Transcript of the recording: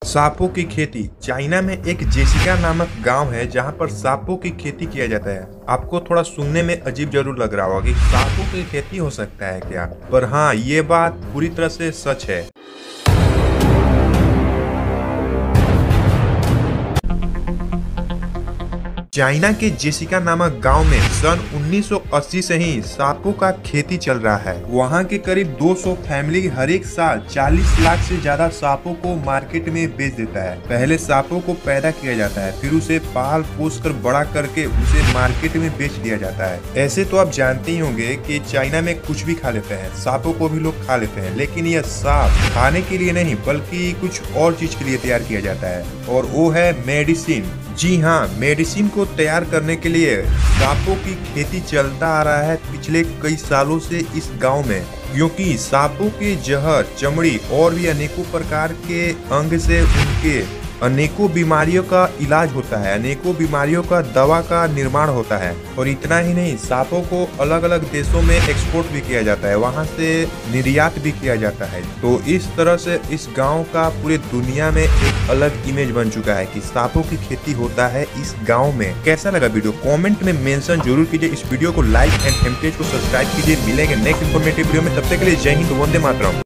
सांपों की खेती। चाइना में एक जेसिका नामक गांव है जहां पर सांपों की खेती किया जाता है। आपको थोड़ा सुनने में अजीब जरूर लग रहा होगा कि सांपों की खेती हो सकता है क्या, पर हाँ, ये बात पूरी तरह से सच है। चाइना के जेसिका नामक गांव में सन 1980 से ही सांपों का खेती चल रहा है। वहां के करीब 200 फैमिली हर एक साल 40 लाख से ज्यादा सांपों को मार्केट में बेच देता है। पहले सांपों को पैदा किया जाता है, फिर उसे पाल पोस कर बड़ा करके उसे मार्केट में बेच दिया जाता है। ऐसे तो आप जानते ही होंगे कि चाइना में कुछ भी खा लेते हैं, सांपों को भी लोग खा लेते हैं, लेकिन यह सांप खाने के लिए नहीं बल्कि कुछ और चीज के लिए तैयार किया जाता है, और वो है मेडिसिन। जी हाँ, मेडिसिन को तैयार करने के लिए सांपों की खेती चलता आ रहा है पिछले कई सालों से इस गांव में, क्योंकि सांपों के जहर, चमड़ी और भी अनेकों प्रकार के अंग से उनके अनेकों बीमारियों का इलाज होता है, अनेकों बीमारियों का दवा का निर्माण होता है। और इतना ही नहीं, सांपों को अलग अलग देशों में एक्सपोर्ट भी किया जाता है, वहां से निर्यात भी किया जाता है। तो इस तरह से इस गांव का पूरे दुनिया में एक अलग इमेज बन चुका है कि सांपों की खेती होता है इस गांव में। कैसा लगा वीडियो कमेंट में मेंशन जरूर कीजिए। इस वीडियो को लाइक एंड हेमटेज को सब्सक्राइब कीजिए। मिलेंगे नेक्स्ट इन्फॉर्मेटिव वीडियो में, तब तक के लिए जय हिंद, वंदे मातरम।